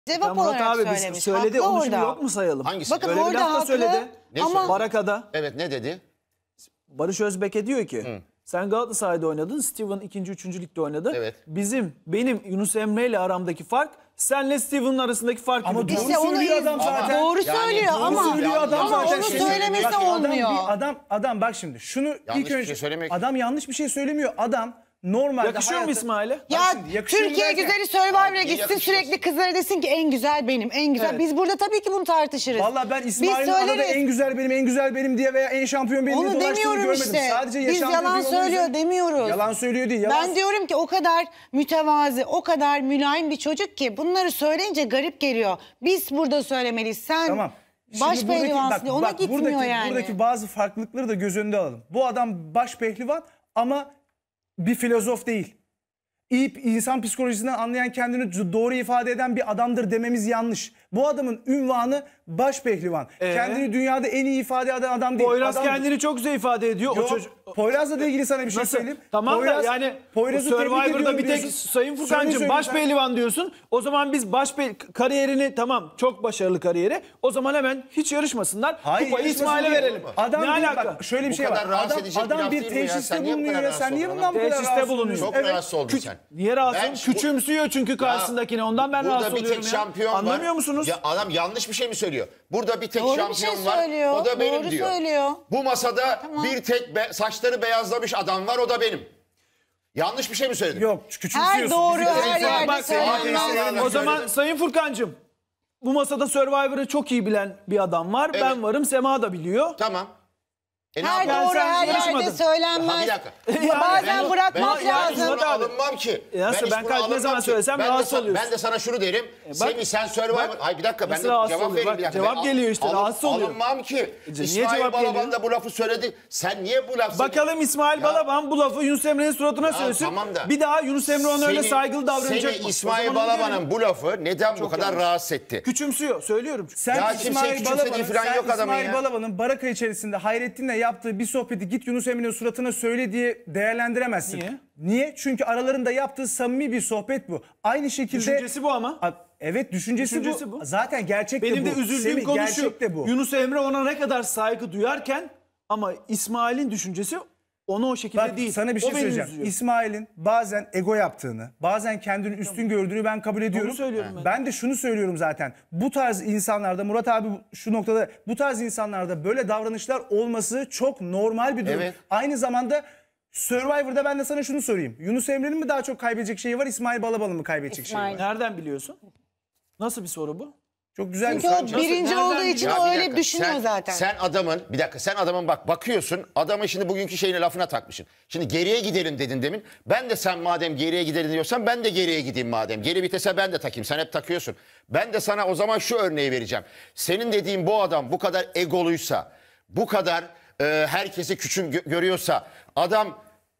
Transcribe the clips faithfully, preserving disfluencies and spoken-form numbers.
Cevap Murat olarak abi söylemiş. biz söyledi, Haklı onu şimdi orada. yok mu sayalım? Hangisi? Bakın Öyle bir orada laf da haklı söyledi. Ne ama söyledi? Baraka'da. Evet, ne dedi? Barış Özbek'e diyor ki sen Galatasaray'da oynadın, Steven ikinci üçüncü ligde oynadı. Evet. Bizim, benim Yunus Emre ile aramdaki fark senle Steven'ın arasındaki fark Ama gibi. doğru İşte onu söylüyor iz- adam zaten. Doğru Yani söylüyor doğru ama, söylüyor adam ama zaten. onu Şey söylemesi Bak, adam olmuyor. bir- Adam, adam bak şimdi şunu Yanlış ilk bir önce şey söylemek- adam yanlış bir şey söylemiyor. Adam normalde Yakışıyor mu hayatı- İsmail'e? Bak Ya şimdi, yakışıyor mu Türkiye derken- güzeli Survivor'a Niye gitsin yakışmaz? sürekli kızlara desin ki en güzel benim, en güzel. Evet. Biz burada tabii ki bunu tartışırız. Vallahi ben Biz İsmail'in arada söyleriz. en güzel benim, en güzel benim diye veya en şampiyon benim diye Onu dolaştığını demiyorum görmedim. işte. Sadece Biz yaşandığı yalan bir olay söylüyor üzerine- demiyoruz. Yalan söylüyor değil. Yalan Ben diyorum ki o kadar mütevazi, o kadar mülayim bir çocuk ki bunları söyleyince garip geliyor. Biz burada söylemeliyiz. Sen Tamam. Şimdi baş buradaki- pehlivansın bak- diye ona bak, gitmiyor buradaki, yani. Buradaki bazı farklılıkları da göz önünde alalım. Bu adam baş pehlivan ama bir filozof değil. İyi insan psikolojisinden anlayan, kendini doğru ifade eden bir adamdır dememiz yanlış. Bu adamın ünvanı baş pehlivan. Ee? Kendini dünyada en iyi ifade eden adam değil. Poyraz Adam- kendini çok güzel ifade ediyor. Yok, O çocuk... Poyraz'la da ilgili sana bir şey Nasıl? söyleyeyim. Tamam Poyraz- da yani Poyraz'ı tebrik Survivor'da ediyorum bir tek diyorsun. Sayın Şöyle Furkan'cığım söyleyeyim baş ben. pehlivan diyorsun. O zaman biz baş pe- kariyerini tamam çok başarılı kariyeri. O zaman hemen hiç yarışmasınlar. Hayır, Kupayı yarışmasın İsmail'e değil. verelim. Adam ne bir- alaka? bak şöyle bir Bu şey kadar var. rahatsız Adam, edecek bir adam laf bir değil mi ya? teşhiste Sen niye bu bulunuyor kadar ya. rahatsız Sen niye oldun bundan bu kadar Teşhiste rahatsız bulunuyor. oluyorsun? Çok Evet. rahatsız oldun Küç- sen. Niye rahatsız? Ben- Küçümsüyor çünkü karşısındakini. Ondan ben Burada rahatsız bir oluyorum tek ya. şampiyon var. Anlamıyor musunuz? Ya adam yanlış bir şey mi söylüyor? Burada bir tek Doğru bir şampiyon şey var. söylüyor. O da benim Doğru diyor. söylüyor. Bu masada Tamam. bir tek be- saçları beyazlamış adam var, o da benim. Yanlış bir şey mi söyledim? Yok, küçümsüyorsun. Her doğru, Bizi de- her Bak, yerde bak, söylenmez. Allah Allah. O zaman Sayın Furkan'cığım bu masada Survivor'ı çok iyi bilen bir adam var. Evet. Ben varım, Sema da biliyor. Tamam. E ne Her yapalım? doğru sen her yerde yarışmadın. Ha, söylenmez. bir dakika. Yani Bazen ben- bırakmak Ben, ben hiç lazım. buna alınmam ki. E nasıl? hiç Ben buna kalp ne alınmam zaman ki. söylesem ben de rahatsız sa- oluyorsun. Ben de sana şunu derim. bak- Semih sen Survivor... bak, Hayır bir dakika ben nasıl de rahatsız cevap oluyor? vereyim bir Bak, dakika. cevap Ben geliyor işte, alın- rahatsız oluyorum. Alınmam ki. niye İsmail cevap Balaban geliyor? da bu lafı söyledi. Sen niye bu lafı... Bakalım İsmail Ya- Balaban bu lafı Yunus Emre'nin suratına söylesin. tamam da- Bir daha Yunus Emre ona öyle Seni- saygılı davranacak Seni mı? İsmail O zaman onu Balaban'ın görelim. bu lafı neden bu Çok kadar yanlış. rahatsız etti? Küçümsüyor. Söylüyorum çünkü. Sen Ya kimse İsmail küçümsediği Balaban'ın, falan sen yok adamın İsmail ya. Balaban'ın baraka içerisinde Hayrettin'le yaptığı bir sohbeti git Yunus Emre'nin suratına söyle diye değerlendiremezsin. Niye? Niye? Çünkü aralarında yaptığı samimi bir sohbet bu. Aynı şekilde... Düşüncesi bu ama. A- Evet düşüncesi, Düşüncesi bu. bu. Zaten gerçek Benim de de bu. üzüldüğüm Semih, konu şu. gerçek de bu. Yunus Emre ona ne kadar saygı duyarken ama İsmail'in düşüncesi onu o şekilde Bak değil. sana bir şey O beni söyleyeceğim. üzüyor. İsmail'in bazen ego yaptığını, bazen kendini üstün gördüğünü ben kabul ediyorum. söylüyorum ben. Ben de şunu söylüyorum zaten. Bu tarz insanlarda, Murat abi şu noktada, bu tarz insanlarda böyle davranışlar olması çok normal bir durum. Evet. Aynı zamanda Survivor'da ben de sana şunu sorayım. Yunus Emre'nin mi daha çok kaybedecek şeyi var, İsmail Balaban'ın mı kaybedecek şeyi İsmail. var? Nereden biliyorsun? Nasıl bir soru bu? Çok güzel Çünkü bir o soru. birinci Nereden olduğu için Ya o bir öyle dakika, düşünüyor sen- zaten. Sen adamın bir dakika sen adamın bak bakıyorsun adamın şimdi bugünkü şeyine lafına takmışsın. Şimdi geriye gidelim dedin demin. Ben de sen madem geriye gidelim diyorsan ben de geriye gideyim madem. Geri vitese ben de takayım. Sen hep takıyorsun. Ben de sana o zaman şu örneği vereceğim. Senin dediğin bu adam bu kadar egoluysa, bu kadar e, herkesi küçük gö- görüyorsa, adam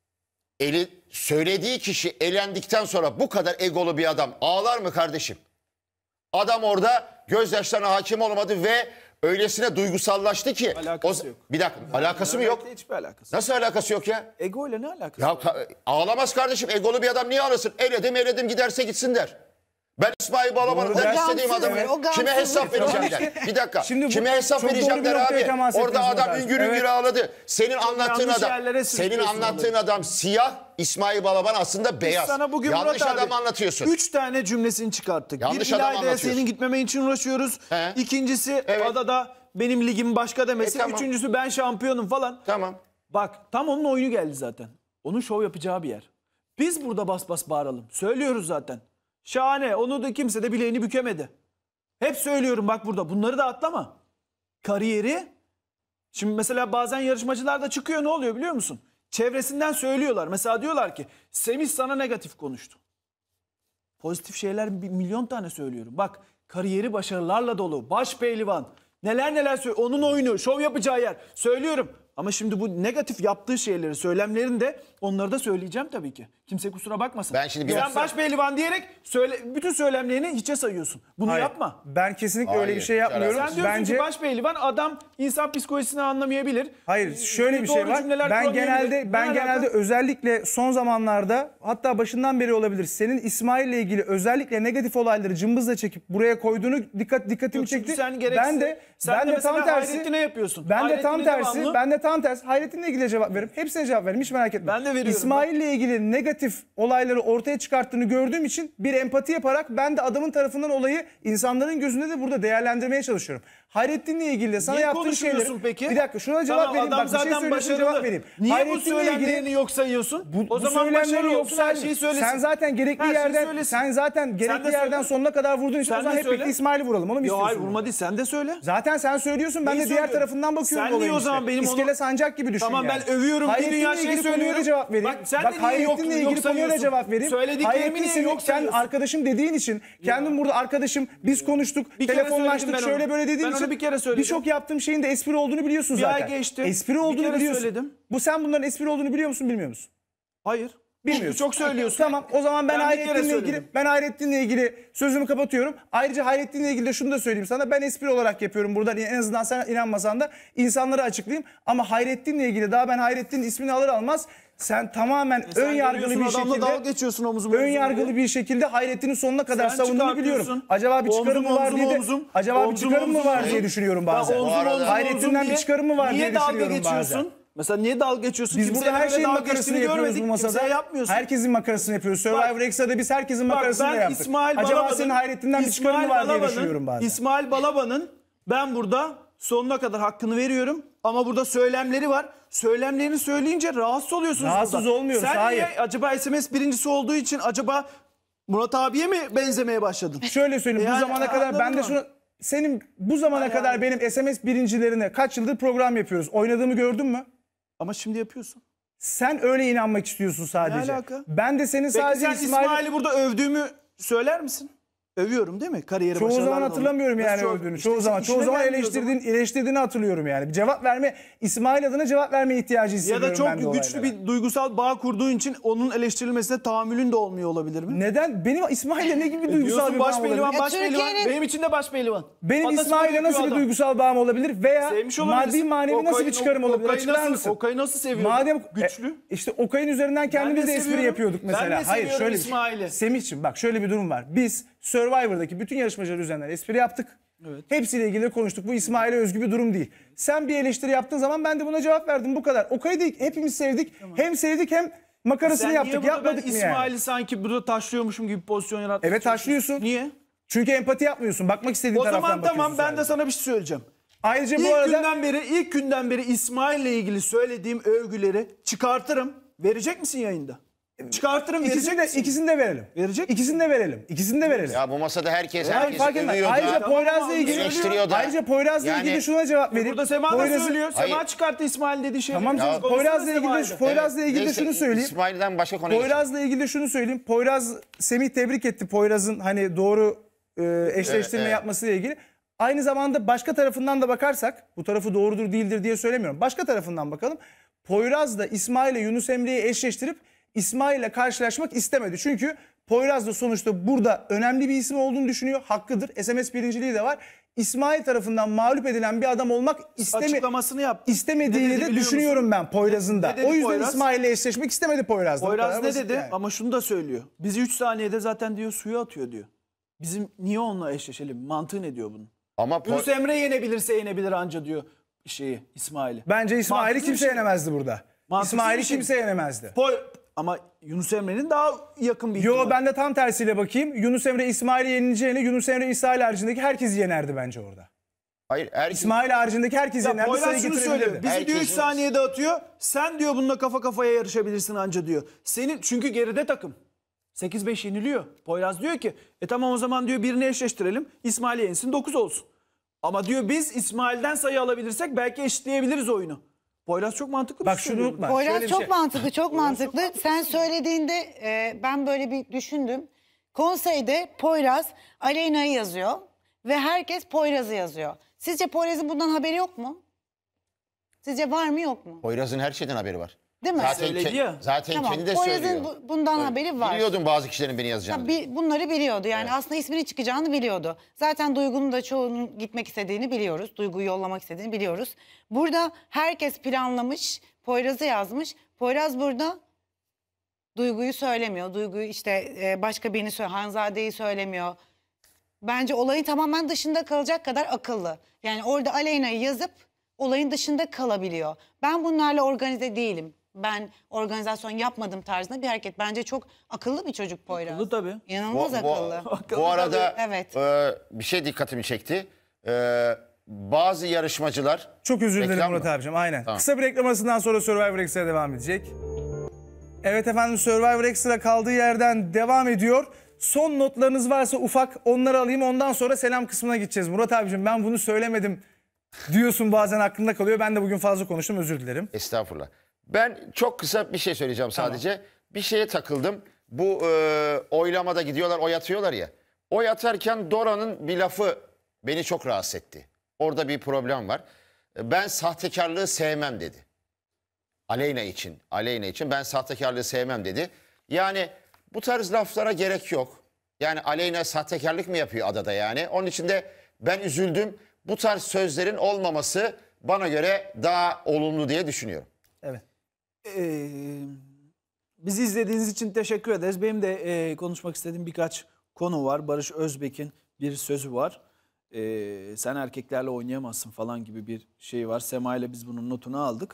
eli söylediği kişi elendikten sonra bu kadar egolu bir adam ağlar mı kardeşim? Adam orada gözyaşlarına hakim olamadı ve öylesine duygusallaştı ki. Alakası yok. Bir dakika alakası mı yok? Hiçbir alakası. Nasıl alakası yok ya? Ego ile ne alakası? Ya ta- ağlamaz kardeşim, egolu bir adam niye ağlasın? Eledim eledim giderse gitsin der. Ben İsmail Balaban'ı Doğru der der. istediğim Gamsız, adamı o gamsız. kime hesap vereceğim der. Bir dakika Şimdi bu kime hesap çok doğru vereceğim bir der noktaya abi. temas Orada ettiniz adam Murat. üngür üngür Evet. ağladı. Senin anlattığın yanlış adam, yerlere senin sürüklüyorsun anlattığın olayı. adam siyah, İsmail Balaban aslında beyaz. Sana bugün Yanlış Murat abi, adam anlatıyorsun. Üç tane cümlesini çıkarttık. Yanlış bir adam İlayda'ya anlatıyorsun. senin gitmemen için uğraşıyoruz. He. İkincisi Evet. adada benim ligim başka demesi. E, tamam. Üçüncüsü ben şampiyonum falan. Tamam. Bak tam onun oyunu geldi zaten. Onun şov yapacağı bir yer. Biz burada bas bas bağıralım. Söylüyoruz zaten. Şahane. Onu da kimse de bileğini bükemedi. Hep söylüyorum bak burada. Bunları da atlama. Kariyeri. Şimdi mesela bazen yarışmacılar da çıkıyor, ne oluyor biliyor musun? Çevresinden söylüyorlar. Mesela diyorlar ki Semih sana negatif konuştu. Pozitif şeyler bir milyon tane söylüyorum. Bak kariyeri başarılarla dolu. Baş pehlivan. Neler neler söylüyor. Onun oyunu, şov yapacağı yer. Söylüyorum. Ama şimdi bu negatif yaptığı şeyleri, söylemlerini de onları da söyleyeceğim tabii ki. Kimse kusura bakmasın. Ben şimdi biraz Sen sonra- baş pehlivan diyerek söyle, bütün söylemlerini hiçe sayıyorsun. Bunu Hayır, yapma. Ben kesinlikle Hayır, öyle bir şey hiç yapmıyorum. alakası Sen diyorsun Bence ki baş pehlivan adam insan psikolojisini anlamayabilir. Hayır, şöyle bir Doğru şey var. cümleler Ben kuramayabilir. genelde ben Ne genelde alaka? özellikle son zamanlarda, hatta başından beri olabilir, senin İsmail'le ilgili özellikle negatif olayları cımbızla çekip buraya koyduğunu dikkat dikkatimi Yok, çünkü çekti. sen gerekse- ben de sen ben de de tam mesela tersi. Hayrettin'e yapıyorsun. Ben de tam Hayrettin'e tersi. devamlı- Ben de tam tersi. Hayrettin'le ilgili cevap veririm. Hepsine cevap veririm. Hiç merak etme. Ben de veriyorum. İsmail'le ilgili negatif olayları ortaya çıkarttığını gördüğüm için bir empati yaparak ben de adamın tarafından olayı insanların gözünde de burada değerlendirmeye çalışıyorum. Hayrettin'le ilgili de sana Niye yaptığın şeyleri... konuşmuyorsun peki? Bir dakika şuna cevap Tamam, vereyim. adam Bak bir şey zaten söylüyorsun, başarılı. cevap vereyim. Niye bu Hayrettin'le söylemlerini ilgili- yok sayıyorsun? Bu, o bu zaman söylemleri başarılı yok olsun, her saymıyorum. şeyi söylesin. Sen zaten gerekli Her şeyi yerden söylesin. sen zaten Sen gerekli de yerden söyle. sonuna kadar vurduğun için Sen o zaman de hep söyle. birlikte İsmail'i vuralım. Onu mu Yo istiyorsun? hayır vurma değil, sen de söyle. Zaten sen söylüyorsun, ben Neyi de diğer söylüyorum? tarafından bakıyorum Sen niye olayın o zaman işte. benim onu- İskele sancak gibi düşün Tamam, yani. ben övüyorum, bir Hayrettin'le dünya şey ilgili konuya da söylüyorum. cevap vereyim. Bak, sen de Bak niye Hayrettin'le yok- ilgili yok konuya da sayıyorsun? cevap vereyim. Söylediklerimi niye Hayrettin yok senin, sen sayıyorsun? arkadaşım dediğin için, kendin burada arkadaşım, biz konuştuk, Bir kere telefonlaştık, söyledim ben şöyle onu. böyle dediğin Ben onu için bir kere söyledim. birçok yaptığım şeyin de espri olduğunu biliyorsun Bir zaten. ay geçti. Espri Bir olduğunu kere biliyorsun. söyledim. Bu sen bunların espri olduğunu biliyor musun, bilmiyor musun? Hayır. Bilmiyorsun. Çok söylüyorsun. Tamam, o zaman ben, Ben bir kere Hayrettin'le ilgili söyledim. ben Hayrettin'le ilgili sözümü kapatıyorum. Ayrıca Hayrettin'le ilgili de şunu da söyleyeyim sana. Ben espri olarak yapıyorum buradan, en azından sen inanmasan da insanlara açıklayayım. Ama Hayrettin'le ilgili daha ben Hayrettin'in ismini alır almaz sen tamamen Sen ön yargılı geliyorsun, bir adamla dalga şekilde geçiyorsun omuzuma ön omuzuma yargılı diye. bir şekilde Hayrettin'in sonuna kadar Sen savunduğunu biliyorum. çıkartıyorsun. Acaba bir çıkarım mı Omzum, var diye de omzum, acaba bir omzum, çıkarım mı omzum var diye. diye düşünüyorum Ya bazen. omzum, arada- omzum, Hayrettin'den omzum bir diye- çıkarım mı var niye diye dalga düşünüyorum geçiyorsun? bazen. Mesela niye dalga geçiyorsun? Biz Kimsenin burada her öyle şeyin dalga makarasını geçtiğini yapıyoruz görmedik. bu masada. Kimseye yapmıyorsun. Herkesin makarasını yapıyoruz. Survivor Extra'da biz herkesin Bak, makarasını da ben yaptık. İsmail Acaba Balaban'ın- senin Hayrettin'den bir çıkarım mı İsmail var diye Balaban'ın- düşünüyorum bazen. İsmail Balaban'ın ben burada sonuna kadar hakkını veriyorum. Ama burada söylemleri var. Söylemlerini söyleyince rahatsız oluyorsunuz Rahatsız burada. olmuyoruz, Sen hayır. niye acaba S M S birincisi olduğu için acaba Murat abiye mi benzemeye başladın? Şöyle söyleyeyim, bu Yani, zamana kadar ben de anladın şunu... mı? Senin bu zamana Yani- kadar benim S M S birincilerine kaç yıldır program yapıyoruz. Oynadığımı gördün mü? Ama şimdi yapıyorsun. Sen öyle inanmak istiyorsun sadece. Ne alaka? Ben de senin Peki sadece sen İsmail... İsmail'i burada övdüğümü söyler misin? Övüyorum değil mi? Kariyeri Çoğu başarılar zaman dolu. hatırlamıyorum yani Nasıl övdüğünü. İşte Çoğu zaman çoğu işine zaman gelmiyor o zaman. eleştirdiğin, eleştirdiğini hatırlıyorum yani. Bir cevap verme, İsmail adına cevap verme ihtiyacı Ya hissediyorum da çok ben de güçlü olaylara. bir duygusal bağ kurduğun için onun eleştirilmesine tahammülün de olmuyor olabilir mi? Neden? Benim İsmail'le ne gibi bir duygusal Diyorsun bir baş bağım pehlivan, olabilir? baş Ya pehlivan. Türkiye'nin- Benim için de baş pehlivan. Benim Atasözü İsmail'le yapıyor nasıl bir adam. duygusal bağım olabilir veya Sevmiş maddi olabilirsin. manevi nasıl bir Okay'ın- çıkarım olabilir? Okay'ı Açıklar nasıl- mısın? Okay'ı nasıl seviyorum? Madem Güçlü. e, işte Okay'ın üzerinden kendimiz de de espri seviyorum. yapıyorduk Ben mesela. de Hayır seviyorum şöyle bir şey. İsmail'i. Semih'ciğim bak şöyle bir durum var. Biz Survivor'daki bütün yarışmacılar üzerinden espri yaptık. Evet. Hepsiyle ilgili konuştuk. Bu İsmail'e özgü bir durum değil. Sen bir eleştiri yaptığın zaman ben de buna cevap verdim. Bu kadar. Okay'ı da hepimiz sevdik. Hem sevdik hem makarasını Sen yaptık. niye burada Yapmadık ben mı yani? İsmail'i sanki burada taşlıyormuşum gibi pozisyon yaratmak Evet, taşlıyorsun. Niye? Çünkü empati yapmıyorsun. Bakmak istediğin O taraftan zaman tamam, bakıyorsun ben de sadece. sana bir şey söyleyeceğim. Ayrıca bu İlk arada... günden beri ilk günden beri İsmail'le ilgili söylediğim övgüleri çıkartırım. Verecek misin yayında? Çıkartırım, verecek İkisini de, misin? ikisini de verelim. Verecek İkisini de verelim. İkisini de verelim. Ya bu masada herkes Hayır, herkesi fark etmez. övüyor Ayrıca da, Tamam, Poyraz'la tamam, ilgili eleştiriyor da. Ayrıca Poyraz'la Yani- ilgili şuna cevap vereyim. Burada Sema da Poyraz- söylüyor. Sema Hayır. çıkarttı İsmail dediği şey. Tamam canım. Konuşsana Poyraz'la ilgili de, Sema'yla. Poyraz'la ilgili de Neyse, şunu söyleyeyim. İsmail'den başka konuya geçelim. Poyraz'la ilgili de şunu söyleyeyim. Poyraz, Semih tebrik etti Poyraz'ın hani doğru e, eşleştirme Evet, evet. yapmasıyla ilgili. Aynı zamanda başka tarafından da bakarsak, bu tarafı doğrudur değildir diye söylemiyorum. Başka tarafından bakalım. Poyraz da İsmail'le Yunus Emre'yi eşleştirip İsmail'le karşılaşmak istemedi. Çünkü Poyraz da sonuçta burada önemli bir isim olduğunu düşünüyor. Hakkıdır. S M S birinciliği de var. İsmail tarafından mağlup edilen bir adam olmak istemi Açıklamasını yaptı. istemediğini Ne dedi de biliyor düşünüyorum musun? ben Poyraz'ın da. Ne dedi O yüzden Poyraz? İsmail'le eşleşmek istemedi Poyraz da. Bu Poyraz kadar ne basit dedi? yani. Ama şunu da söylüyor. Bizi üç saniyede zaten diyor suya atıyor diyor. Bizim niye onunla eşleşelim? Mantığı ne diyor bunun? Ama Po- Yunus Emre yenebilirse yenebilir anca diyor şeyi İsmail'i. Bence İsmail'i Mantıklı kimse bir şey. yenemezdi burada. Mantıksız İsmail'i bir şey. kimse yenemezdi. Poy Ama Yunus Emre'nin daha yakın bir Yo ihtimal. ben de tam tersiyle bakayım. Yunus Emre İsmail'i yenileceğine Yunus Emre İsmail haricindeki herkesi yenerdi bence orada. hayır herkes İsmail haricindeki herkesi Ya yenerdi, sayı Poyraz şunu söylüyor. getirebilirdi. Bizi diyor üç Herkesin- saniyede atıyor. Sen diyor bununla kafa kafaya yarışabilirsin anca diyor. Senin çünkü geride takım. sekiz beş yeniliyor. Poyraz diyor ki e tamam o zaman diyor birini eşleştirelim. İsmail yensin dokuz olsun. Ama diyor biz İsmail'den sayı alabilirsek belki eşitleyebiliriz oyunu. Poyraz çok mantıklı bir Bak şey şunu söylüyor. unutma. Poyraz Şöyle bir çok şey. mantıklı, çok mantıklı. Sen söylediğinde e, ben böyle bir düşündüm. Konseyde Poyraz Aleyna'yı yazıyor ve herkes Poyraz'ı yazıyor. Sizce Poyraz'ın bundan haberi yok mu? Sizce var mı yok mu? Poyraz'ın her şeyden haberi var. Değil mi? Zaten, Söyledi ke- ya. zaten Tamam. kendi de Poyraz'ın söylüyor. bu- bundan haberi var. Biliyordum bazı kişilerin beni yazacağını. Ya bi- bunları biliyordu. Yani aslında isminin çıkacağını biliyordu. Zaten Duygu'nun da çoğunun gitmek istediğini biliyoruz. Duygu'yu yollamak istediğini biliyoruz. Burada herkes planlamış. Poyraz'ı yazmış. Poyraz burada Duygu'yu söylemiyor. Duygu'yu işte e, başka birini söylüyor. Hanzade'yi söylemiyor. Bence olayın tamamen dışında kalacak kadar akıllı. Yani orada Aleyna'yı yazıp olayın dışında kalabiliyor. Ben bunlarla organize değilim. Ben organizasyon yapmadım tarzında bir hareket. Bence çok akıllı bir çocuk Poyraz. Akıllı tabii. İnanılmaz akıllı. bu arada Evet. e, bir şey dikkatimi çekti. E, bazı yarışmacılar... Çok özür dilerim Reklam Murat mı? abicim. Aynen. Tamam. Kısa bir reklam arasından sonra Survivor Extra devam edecek. Evet efendim, Survivor Extra kaldığı yerden devam ediyor. Son notlarınız varsa ufak onları alayım. Ondan sonra selam kısmına gideceğiz. Murat abicim ben bunu söylemedim diyorsun, bazen aklında kalıyor. Ben de bugün fazla konuştum, özür dilerim. Estağfurullah. Ben çok kısa bir şey söyleyeceğim sadece. Bir şeye takıldım. Bu e, oylamada gidiyorlar, oy atıyorlar ya. Oy atarken Dora'nın bir lafı beni çok rahatsız etti. Orada bir problem var. E, Ben sahtekarlığı sevmem dedi. Aleyna için, Aleyna için ben sahtekarlığı sevmem dedi. Yani bu tarz laflara gerek yok. Yani Aleyna sahtekarlık mı yapıyor adada yani? Onun için de ben üzüldüm. Bu tarz sözlerin olmaması bana göre daha olumlu diye düşünüyorum. Evet. Ee, bizi izlediğiniz için teşekkür ederiz. Benim de e, konuşmak istediğim birkaç konu var. Barış Özbek'in bir sözü var. Ee, sen erkeklerle oynayamazsın falan gibi bir şey var. Sema ile biz bunun notunu aldık.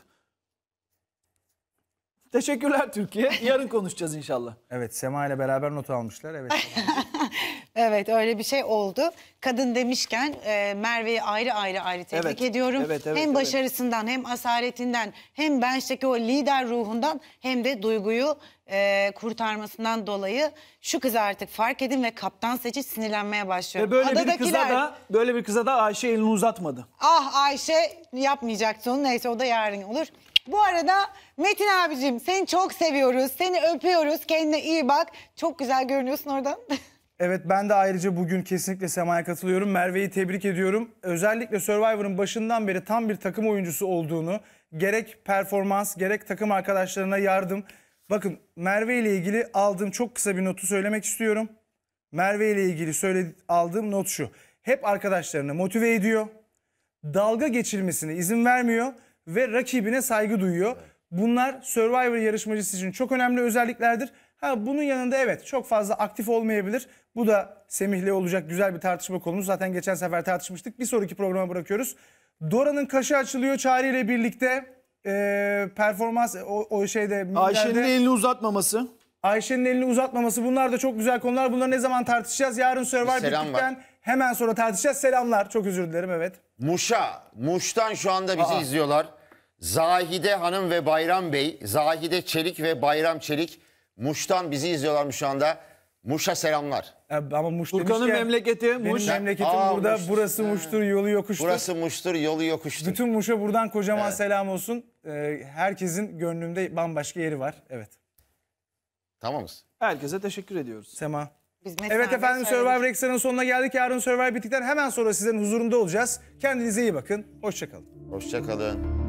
Teşekkürler Türkiye. Yarın konuşacağız inşallah. Evet, Sema ile beraber not almışlar. Evet. Evet öyle bir şey oldu. Kadın demişken e, Merve'yi ayrı ayrı ayrı tebrik Evet, ediyorum. evet, evet, hem evet. başarısından hem asaretinden hem bençteki o lider ruhundan hem de Duygu'yu e, kurtarmasından dolayı şu kızı artık fark edin ve kaptan seçin, sinirlenmeye başlıyorum. Ve böyle bir kıza Adadakiler, da böyle bir kıza da Ayşe elini uzatmadı. ah Ayşe yapmayacaktı onu, neyse o da yarın olur. Bu arada Metin abicim seni çok seviyoruz. Seni öpüyoruz. Kendine iyi bak. Çok güzel görünüyorsun oradan. Evet, ben de ayrıca bugün kesinlikle Sema'ya katılıyorum. Merve'yi tebrik ediyorum. Özellikle Survivor'ın başından beri tam bir takım oyuncusu olduğunu, gerek performans gerek takım arkadaşlarına yardım. Bakın, Merve ile ilgili aldığım çok kısa bir notu söylemek istiyorum. Merve ile ilgili söyle, aldığım not şu: hep arkadaşlarını motive ediyor. Dalga geçilmesine izin vermiyor ve rakibine saygı duyuyor. Bunlar Survivor yarışmacısı için çok önemli özelliklerdir. Ha, bunun yanında evet çok fazla aktif olmayabilir. Bu da Semih'le olacak güzel bir tartışma konumuz. Zaten geçen sefer tartışmıştık. Bir sonraki programa bırakıyoruz. Dora'nın kaşı açılıyor Çağrı ile birlikte. Ee, performans o, o şeyde... Ayşe'nin minderde- elini uzatmaması. Ayşe'nin elini uzatmaması, bunlar da çok güzel konular. Bunları ne zaman tartışacağız? Yarın Survivor selam bittikten var. hemen sonra tartışacağız. Selamlar. Çok özür dilerim, evet. Muş'a, Muş'tan şu anda bizi Aa. izliyorlar. Zahide Hanım ve Bayram Bey, Zahide Çelik ve Bayram Çelik Muş'tan bizi izliyorlarmış şu anda. Muş'a selamlar. Ee, Ama Muş Furkan'ın demişken, memleketi benim Muş. memleketim Aa, burada. Muş. Burası Muş'tur, yolu yokuştur. Burası Muş'tur, yolu yokuştur. Bütün Muş'a buradan kocaman selam olsun. Ee, herkesin gönlümde bambaşka yeri var. Evet. Tamamız. Herkese teşekkür ediyoruz. Sema. Biz Metin Evet abiye efendim, söyledik. Survivor Extra'nın sonuna geldik. Yarın Survivor bittikten hemen sonra sizlerin huzurunda olacağız. Kendinize iyi bakın. Hoşça kalın. Hoşça kalın.